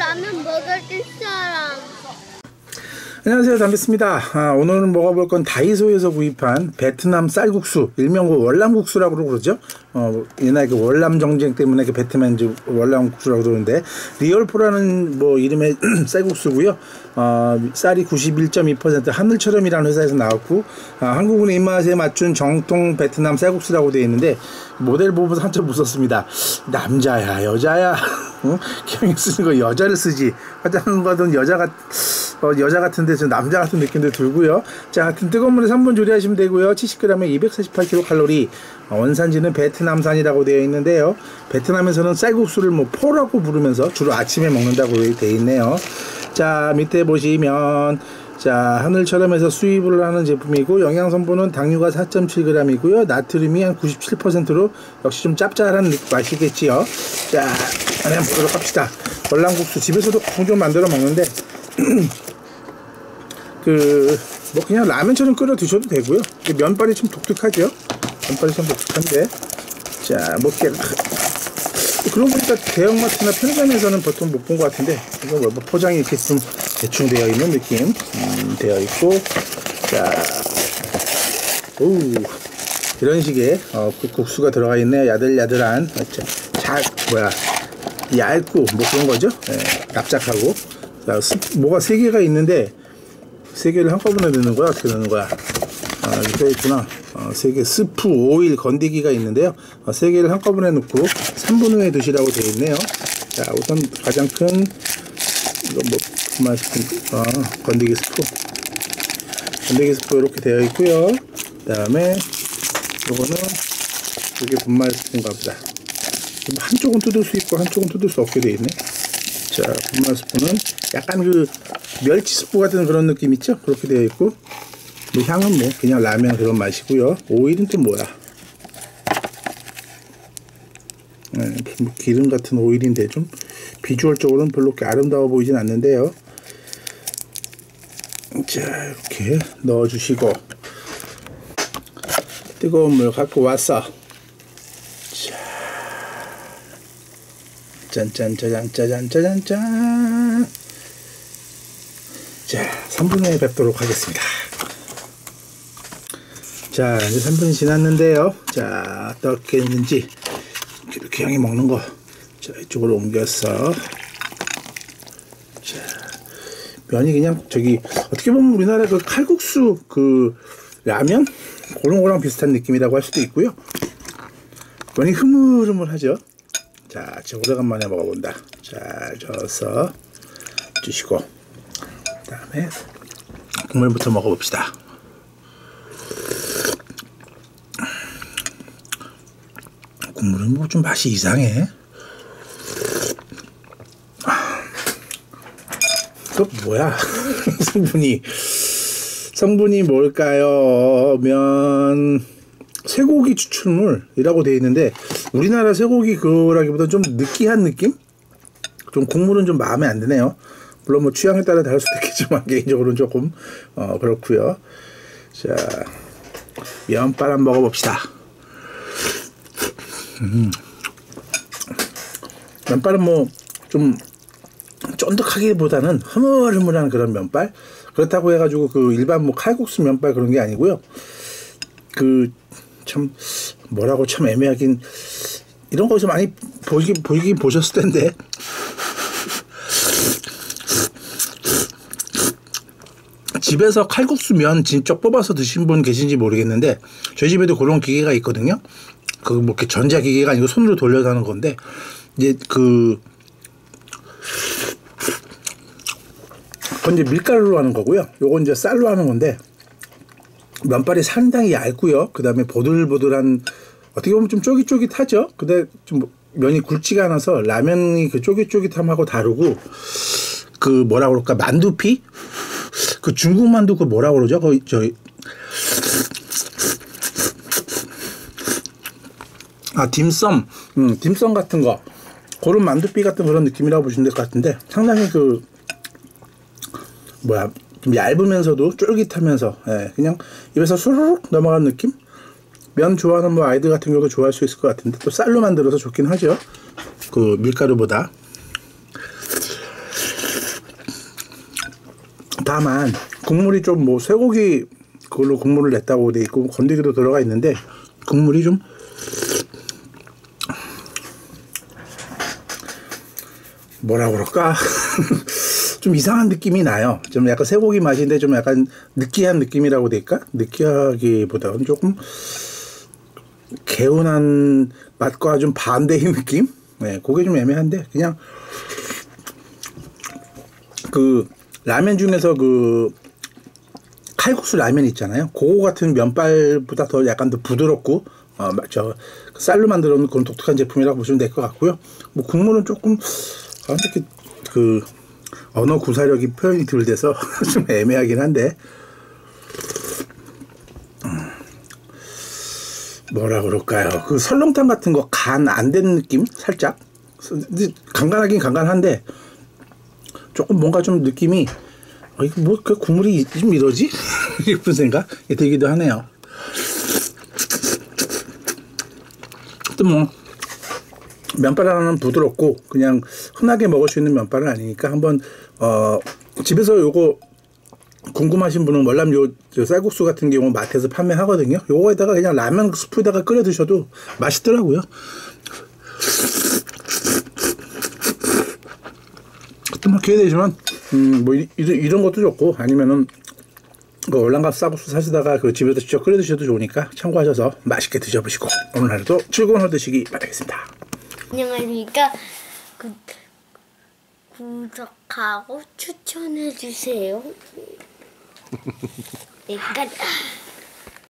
라면 먹어줄 사람. 안녕하세요, 담비스입니다. 오늘은 먹어볼 건 다이소에서 구입한 베트남 쌀국수, 일명 월남국수라고 그러죠. 옛날 그 월남 정쟁 때문에 그 베트남 월남국수라고 그러는데, 리얼포라는 이름의 쌀국수고요. 쌀이 91.2% 하늘처럼이라는 회사에서 나왔고, 한국인의 입맛에 맞춘 정통 베트남 쌀국수라고 되어 있는데, 모델 보면서 한참 웃었습니다. 남자야, 여자야. 기왕에 쓰는 거 여자를 쓰지. 화장한 거든 여자 같은데 좀 남자 같은 느낌도 들고요. 자, 하여튼 뜨거운 물에 3분 조리하시면 되고요. 70g에 248kcal, 원산지는 베트남산이라고 되어 있는데요. 베트남에서는 쌀국수를 포라고 부르면서 주로 아침에 먹는다고 되어 있네요. 자, 밑에 보시면 자, 하늘처럼 해서 수입을 하는 제품이고, 영양성분은 당류가 4.7g이고요 나트륨이 한 97%로 역시 좀 짭짤한 맛이겠지요. 자, 한번 보도록 합시다. 월남국수 집에서도 종종 만들어 먹는데 그냥 라면처럼 끓여 드셔도 되고요. 면발이 좀 독특하죠. 면발이 좀 독특한데, 자, 그러고 보니까 대형마트나 편의점에서는 보통 못 본 것 같은데, 이거 포장이 이렇게 좀 대충 되어 있는 느낌 되어 있고, 자, 이런 식의 국수가 들어가 있네요. 야들야들한, 얇고 그런 거죠. 네, 납작하고. 자, 뭐가 3개가 있는데 3개를 한꺼번에 넣는 거야? 어떻게 넣는 거야? 이렇게 있구나. 3개 스프, 오일, 건더기가 있는데요. 3개를 한꺼번에 넣고 3분 후에 드시라고 되어 있네요. 자, 우선 가장 큰 이거 분말 스프, 건더기 스프 이렇게 되어 있고요. 그 다음에 요거는 이게 분말 스프인가 보다. 한쪽은 뜯을 수 있고 한쪽은 뜯을 수 없게 되어 있네. 자, 분말 스프는 약간 멸치 스프 같은 그런 느낌 있죠? 그렇게 되어 있고, 향은 그냥 라면 그런 맛이고요. 오일은 또 뭐야? 기름 같은 오일인데 좀 비주얼적으로는 별로 그렇게 아름다워 보이진 않는데요. 자, 이렇게 넣어주시고, 뜨거운 물 갖고 와서, 짠짠짜잔짜잔짜잔짠. 자, 3분 후에 뵙도록 하겠습니다. 자, 이제 3분이 지났는데요. 자, 어떻게 했는지 이렇게 향이 먹는 거. 자, 이쪽으로 옮겨서. 자, 면이 그냥 어떻게 보면 우리나라 칼국수 라면 그런 거랑 비슷한 느낌이라고 할 수도 있고요. 면이 흐물흐물하죠. 자, 진짜 오래간만에 먹어본다. 잘 저어서 주시고, 그 다음에 국물부터 먹어봅시다. 국물은 좀 맛이 이상해. 뭐야? 성분이 뭘까요? 쇠고기 추출물이라고 되어 있는데, 우리나라 쇠고기 그거라기보다 좀 느끼한 느낌? 좀 국물은 좀 마음에 안 드네요. 물론 취향에 따라 다를 수도 있겠지만 개인적으로는 조금 그렇고요. 자, 면발 한번 먹어봅시다. 면발은 좀 쫀득하기보다는 흐물흐물한 그런 면발. 그렇다고 해가지고 일반 칼국수 면발 그런 게 아니고요. 참 뭐라고 참 애매하긴, 이런 거에서 많이 보이긴 보셨을 텐데, 집에서 칼국수 면 직접 뽑아서 드신 분 계신지 모르겠는데, 저희 집에도 그런 기계가 있거든요. 이렇게 전자기계가 아니고 손으로 돌려서 하는 건데, 이제 그건 이제 밀가루로 하는 거고요. 요건 이제 쌀로 하는 건데, 면발이 상당히 얇고요. 그 다음에 보들보들한, 어떻게 보면 좀 쫄깃쫄깃하죠. 근데 좀 면이 굵지가 않아서 라면이 쫄깃쫄깃함하고 다르고, 뭐라 그럴까, 만두피? 중국 만두 뭐라 그러죠? 딤섬, 딤섬 같은 거, 그런 만두피 같은 그런 느낌이라고 보시면 될 것 같은데, 상당히 좀 얇으면서도 쫄깃하면서, 그냥 입에서 수르륵 넘어가는 느낌? 면 좋아하는 아이들 같은 경우도 좋아할 수 있을 것 같은데, 또 쌀로 만들어서 좋긴 하죠. 밀가루보다. 다만 국물이 좀 뭐 쇠고기 그걸로 국물을 냈다고 돼 있고 건더기도 들어가 있는데 국물이 좀 뭐라 그럴까 좀 이상한 느낌이 나요. 좀 약간 쇠고기 맛인데 좀 약간 느끼한 느낌이라고 될까? 느끼하기보다는 조금 개운한 맛과 좀 반대의 느낌? 네, 그게 좀 애매한데 그냥 그 라면 중에서 그 칼국수 라면 있잖아요. 그거 같은 면발보다 더 약간 더 부드럽고 저 쌀로 만들어 놓은 그런 독특한 제품이라고 보시면 될 것 같고요. 뭐 국물은 조금 이렇게 그 언어 구사력이 표현이 덜 돼서 좀 애매하긴 한데 뭐라 그럴까요? 그 설렁탕 같은 거 간 안 된 느낌 살짝 간간하긴 간간한데 조금 뭔가 좀 느낌이 이거 뭐 그 국물이 좀 이러지? 싶은 생각이 들기도 하네요. 또 뭐 면발 하나는 부드럽고 그냥 흔하게 먹을 수 있는 면발은 아니니까 한번 집에서 요거 궁금하신 분은 월남 요 쌀국수 같은 경우 마트에서 판매하거든요. 요거에다가 그냥 라면 스프에다가 끓여 드셔도 맛있더라고요. 또 뭐 기회 되시면 뭐 이런 것도 좋고 아니면은 그 월남갑 쌀국수 사시다가 그 집에서 직접 끓여 드셔도 좋으니까 참고하셔서 맛있게 드셔보시고 오늘 하루도 즐거운 하루 되시기 바라겠습니다. 안녕하십니까. 구독하고 추천해주세요. 네, 끝.